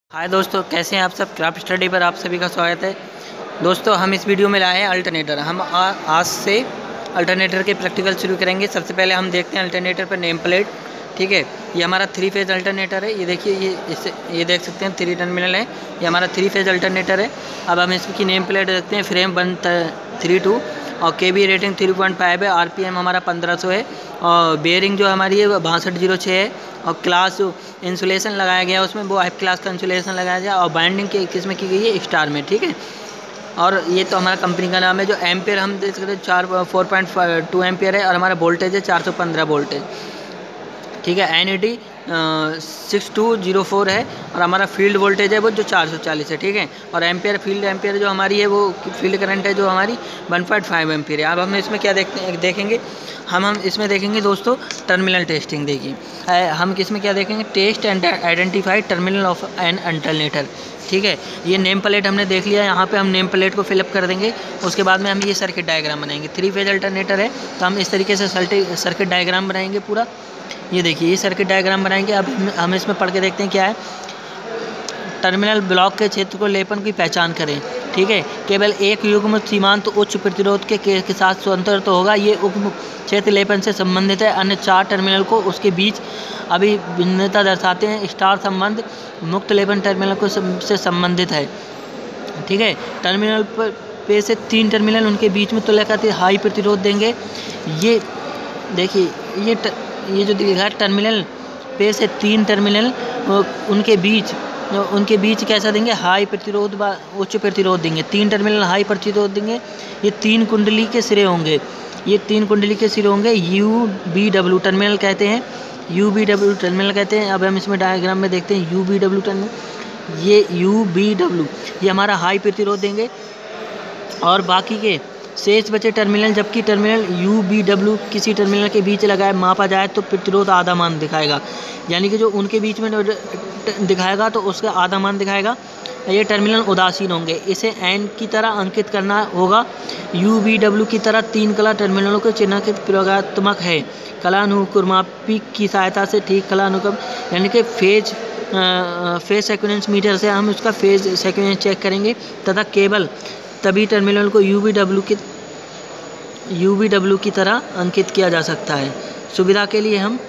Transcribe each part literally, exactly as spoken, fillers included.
हाय दोस्तों, कैसे हैं आप सब। क्राफ्ट स्टडी पर आप सभी का स्वागत है। दोस्तों, हम इस वीडियो में लाए हैं अल्टरनेटर। हम आ, आज से अल्टरनेटर के प्रैक्टिकल शुरू करेंगे। सबसे पहले हम देखते हैं अल्टरनेटर पर नेम प्लेट। ठीक है, ये हमारा थ्री फेज अल्टरनेटर है। ये देखिए, ये इसे ये देख सकते हैं, थ्री टर्मिनल है। ये हमारा थ्री फेज अल्टरनेटर है। अब हम इसकी नेम प्लेट देखते हैं। फ्रेम वन थ्री टू और K B rating three point five है। आर पी एम हमारा पंद्रह सौ है और बेयरिंग जो हमारी है बासठ जीरो छः है। और क्लास जो इंसुलेशन लगाया गया है उसमें वो एफ क्लास का इंसुलेशन लगाया गया और बाइंडिंग के किस में की गई है, स्टार में। ठीक है, और ये तो हमारा कंपनी का नाम है। जो एम्पियर हम देख सकते हैं चार फोर पॉइंट टू एम्पियर है और हमारा वोल्टेज है चार सौ पंद्रह वोल्टेज। ठीक है, N E D six two zero four है और हमारा फील्ड वोल्टेज है वो जो चार सौ चालीस है। ठीक है, और एम्पियर फील्ड एम्पियर जो हमारी है वो फील्ड करंट है जो हमारी वन पॉइंट फाइव एम्पियर है। अब हम इसमें क्या देखते हैं देखेंगे हम हम इसमें देखेंगे दोस्तों टर्मिनल टेस्टिंग। देखिए, हम किसमें क्या देखेंगे, test and identify terminal of an alternator. ठीक है, ये नेम प्लेट हमने देख लिया। यहाँ पे हम नेम प्लेट को फिलअप कर देंगे। उसके बाद में हम ये सर्किट डायग्राम बनाएंगे। थ्री फेज अल्टरनेटर है तो हम इस तरीके से सर्किट डायग्राम बनाएंगे पूरा। ये देखिए, ये सर्किट डायग्राम बनाएंगे। अब हम इसमें पढ़ के देखते हैं क्या है। टर्मिनल ब्लॉक के क्षेत्र को लेपन की पहचान करें। ठीक है, केवल एक युग्म सीमांत तो उच्च प्रतिरोध के, के, के साथ स्वतंत्र तो होगा। ये उप क्षेत्र लेपन से संबंधित है। अन्य चार टर्मिनल को उसके बीच अभी भिन्नता दर्शाते हैं। स्टार संबंध मुक्त लेपन टर्मिनल को से संबंधित है। ठीक है, टर्मिनल पर पे से तीन टर्मिनल उनके बीच में तुलना करते हाई प्रतिरोध देंगे। ये देखिए, ये ट, ये जो लिखा है टर्मिनल पे से तीन टर्मिनल उनके बीच उनके बीच कैसा देंगे, हाई प्रतिरोध व उच्च प्रतिरोध देंगे। तीन टर्मिनल हाई प्रतिरोध देंगे। ये तीन कुंडली के सिरे होंगे। ये तीन कुंडली के सिरे होंगे। यू बी डब्ल्यू टर्मिनल कहते हैं। यू बी डब्ल्यू टर्मिनल कहते हैं। अब हम इसमें डायग्राम में देखते हैं यू बी डब्ल्यू टर्मिनल। ये यू बी डब्ल्यू ये हमारा हाई प्रतिरोध देंगे और बाकी के शेष बचे टर्मिनल, जबकि टर्मिनल यू बी डब्ल्यू किसी टर्मिनल के बीच लगाए मापा जाए तो प्रतिरोध आधा मान दिखाएगा। यानी कि जो उनके बीच में दिखाएगा तो उसका आधा मान दिखाएगा। ये टर्मिनल उदासीन होंगे। इसे एन की तरह अंकित करना होगा। यू बी डब्ल्यू की तरह तीन कला टर्मिनलों के चिन्ह के प्रयोगात्मक है। कलानुक्रमापी की सहायता से ठीक कलानुक्रम यानी कि फेज फेज सीक्वेंस मीटर से हम उसका फेज सीक्वेंस चेक करेंगे तथा केवल तभी टर्मिनल को यू बी डब्ल्यू की यू बी डब्ल्यू की तरह अंकित किया जा सकता है। सुविधा के लिए हम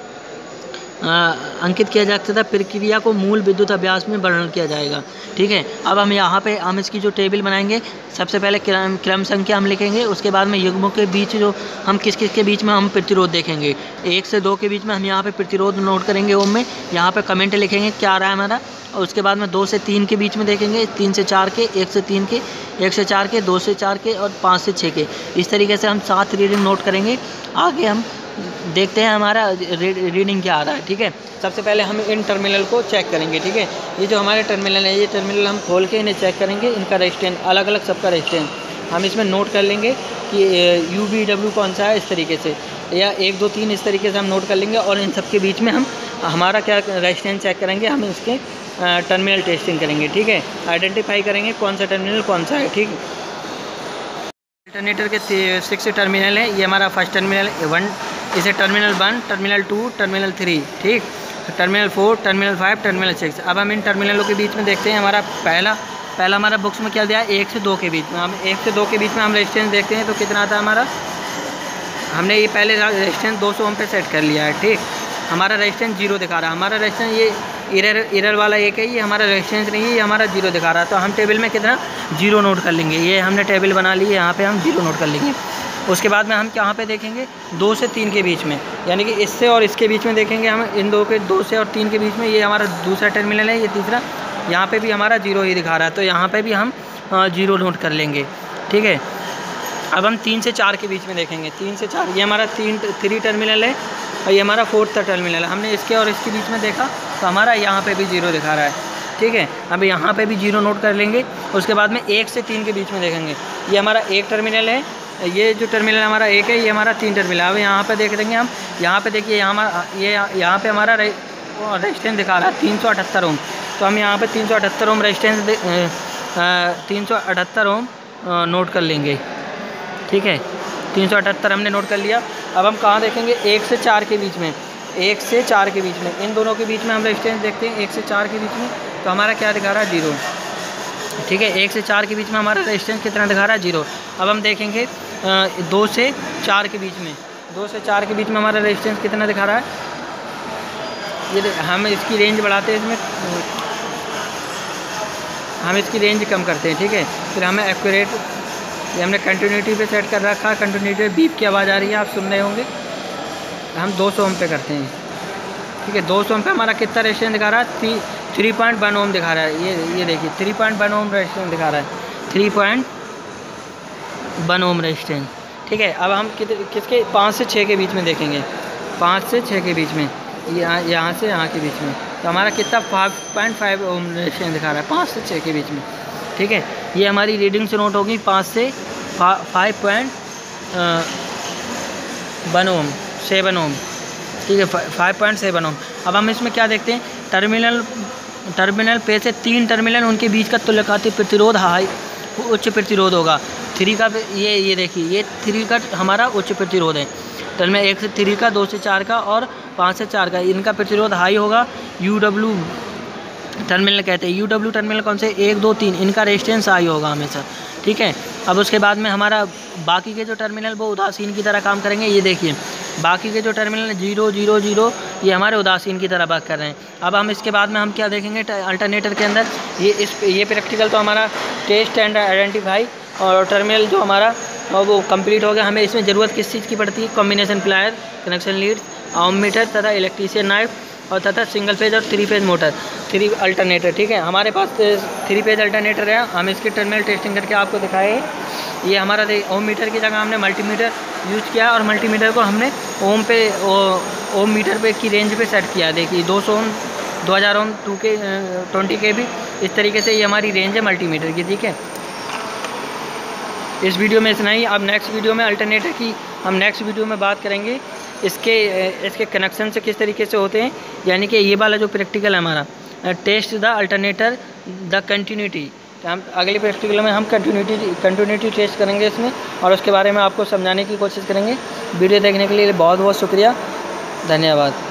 आ, अंकित किया जा सकता है। प्रक्रिया को मूल विद्युत अभ्यास में वर्णन किया जाएगा। ठीक है, अब हम यहाँ पे हम इसकी जो टेबल बनाएंगे, सबसे पहले क्रम क्रम संख्या हम लिखेंगे। उसके बाद में युग्मों के बीच जो हम किस किस के बीच में हम प्रतिरोध देखेंगे। एक से दो के बीच में हम यहाँ पे प्रतिरोध नोट करेंगे ओम में। यहाँ पे कमेंट लिखेंगे क्या आ रहा है हमारा। और उसके बाद में दो से तीन के बीच में देखेंगे, तीन से चार के, एक से तीन के, एक से चार के, दो से चार के और पाँच से छः के। इस तरीके से हम सात रीडिंग नोट करेंगे। आगे हम देखते हैं हमारा रीडिंग क्या आ रहा है। ठीक है, सबसे पहले हम इन टर्मिनल को चेक करेंगे। ठीक है, ये जो हमारे टर्मिनल है, ये टर्मिनल हम खोल के इन्हें चेक करेंगे। इनका रेजिस्टेंस अलग अलग सबका रेजिस्टेंस हम इसमें नोट कर लेंगे कि यू बी डब्ल्यू कौन सा है, इस तरीके से, या एक दो तीन इस तरीके से हम नोट कर लेंगे। और इन सब के बीच में हम हमारा क्या रेजिस्टेंस चेक करेंगे। हम इसके टर्मिनल टेस्टिंग करेंगे। ठीक है, आइडेंटिफाई करेंगे कौन सा टर्मिनल कौन सा है। ठीक, अल्टरनेटर के सिक्स टर्मिनल है। ये हमारा फर्स्ट टर्मिनल वन, इसे terminal one, terminal two, terminal three, ठीक, terminal four, terminal five, terminal six. अब हम इन टर्मिनलों के बीच में देखते हैं। हमारा पहला पहला हमारा बुक्स में क्या दिया है, एक से दो के बीच में। हम एक से दो के बीच में हम रेजिस्टेंस देखते हैं तो कितना आता है हमारा। हमने ये पहले रेजिस्टेंस दो सौ ओम पे सेट कर लिया है। ठीक, हमारा रेजिस्टेंस जीरो दिखा रहा है। हमारा रेजिस्टेंस ये इरर इरर वाला एक है, ये हमारा रेजिस्टेंस नहीं है, ये हमारा जीरो दिखा रहा है। तो हम टेबल में कितना जीरो नोट कर लेंगे। ये हमने टेबल बना ली है, यहाँ पे हम जीरो नोट कर लेंगे। उसके बाद में हम कहाँ पे देखेंगे, दो से तीन के बीच में, यानी कि इससे और इसके बीच में देखेंगे हम। इन दो के दो से और तीन के बीच में ये हमारा दूसरा टर्मिनल है, ये तीसरा। यहाँ पे भी हमारा जीरो ही दिखा रहा है तो यहाँ पे भी हम जीरो नोट कर लेंगे। ठीक है, अब हम तीन से चार के बीच में देखेंगे। तीन से चार ये हमारा तीन थ्री टर्मिनल है और ये हमारा फोर्थ टर्मिनल है। हमने इसके और इसके बीच में देखा तो हमारा यहाँ पे भी जीरो दिखा रहा है। ठीक है, अब यहाँ पे भी जीरो नोट कर लेंगे। उसके बाद में एक से तीन के बीच में देखेंगे। ये हमारा एक टर्मिनल है, ये जो टर्मिनल हमारा एक है, ये हमारा तीन टर्मिनल है। अब यहाँ पे देख देंगे हम। यहाँ पे देखिए, यहाँ ये यहाँ पे हमारा रेजिस्टेंस दिखा रहा है तीन सौ अठहत्तर ओम। तो हम यहाँ पे तीन सौ अठहत्तर ओम रेजिस्टेंस तीन सौ अठहत्तर ओम नोट कर लेंगे। ठीक है, तीन सौ अठहत्तर हमने नोट कर लिया। अब हम कहाँ देखेंगे, एक से चार के बीच में। एक से चार के बीच में, इन दोनों के बीच में हम रेजिस्टेंस देखते हैं एक से चार के बीच में। तो हमारा क्या दिखा रहा है, जीरो। ठीक है, एक से चार के बीच में हमारा रेजिस्टेंस कितना दिखा रहा है, जीरो। अब हम देखेंगे दो से चार के बीच में, दो से चार के बीच में हमारा रेजिस्टेंस कितना दिखा रहा है। ये हम इसकी रेंज बढ़ाते हैं, इसमें हम इसकी रेंज कम करते हैं। ठीक है, फिर हमें एक्यूरेट, ये हमने कंटिन्यूटी पे सेट कर रखा है। कंटिन्यूटी बीप की आवाज़ आ रही है, आप सुन रहे होंगे। हम दो सौ ओम पे करते हैं। ठीक है, दो सौ ओम पे हमारा कितना रेजिस्टेंस दिखा रहा है, three three point one ohm दिखा रहा है। ये ये देखिए three point one ohm resistance दिखा रहा है, three point one ohm resistance. ठीक है, अब हम कित किसके पाँच से छः के बीच में देखेंगे, पाँच से छः के बीच में, यहाँ यहाँ से यहाँ के बीच में, तो हमारा कितना five point five ohm resistance दिखा रहा है, पाँच से छः के बीच में। ठीक है, ये हमारी रीडिंग से नोट होगी, पाँच से five point one ohm, seven ohm. ठीक है, फाइव पॉइंट सेवन ओम। अब हम इसमें क्या देखते हैं, टर्मिनल टर्मिनल पे से तीन टर्मिनल, उनके बीच का तुल्यकालिक प्रतिरोध हाई उच्च प्रतिरोध होगा। थ्री का ये ये देखिए, ये थ्री का हमारा उच्च प्रतिरोध है। टर्मिनल एक से थ्री का, दो से चार का और पाँच से चार का, इनका प्रतिरोध हाई होगा। यू डब्ल्यू टर्मिनल कहते हैं। यू डब्ल्यू टर्मिनल कौन से, एक दो तीन, इनका रेजिस्टेंस हाई होगा हमेशा। ठीक है, अब उसके बाद में हमारा बाकी के जो टर्मिनल वो उदासीन की तरह काम करेंगे। ये देखिए बाकी के जो टर्मिनल जीरो जीरो जीरो, ये हमारे उदासीन की तरह बात कर रहे हैं। अब हम इसके बाद में हम क्या देखेंगे अल्टरनेटर के अंदर, ये इस ये प्रैक्टिकल तो हमारा टेस्ट एंड आइडेंटिफाई और टर्मिनल जो हमारा और वो कंप्लीट हो गया। हमें इसमें ज़रूरत किस चीज़ की पड़ती है, combination plier, connection lead, ohmmeter तथा इलेक्ट्रीशियन नाइफ और तथा सिंगल फेज और three phase motor, three alternator. ठीक है, हमारे पास थ्री फेज अल्टरनेटर है। हम इसके टर्मिनल टेस्टिंग करके आपको दिखाए। ये हमारा ओहममीटर की जगह हमने मल्टीमीटर यूज़ किया और मल्टीमीटर को हमने ओम पे ओम मीटर पे की रेंज पे सेट किया। देखिए दो सौ ओम, दो हज़ार ओम, टू के ट्वेंटी के भी, इस तरीके से ये हमारी रेंज है मल्टीमीटर की। ठीक है, इस वीडियो में इतना ही। अब नेक्स्ट वीडियो में अल्टरनेटर की हम नेक्स्ट वीडियो में बात करेंगे, इसके इसके कनेक्शन से किस तरीके से होते हैं। यानी कि ये वाला जो प्रैक्टिकल है हमारा, test the alternator the continuity, हम अगले प्रैक्टिकल में हम कंटिन्यूटी कंटिन्यूटी टेस्ट करेंगे इसमें, और उसके बारे में आपको समझाने की कोशिश करेंगे। वीडियो देखने के लिए बहुत बहुत शुक्रिया, धन्यवाद।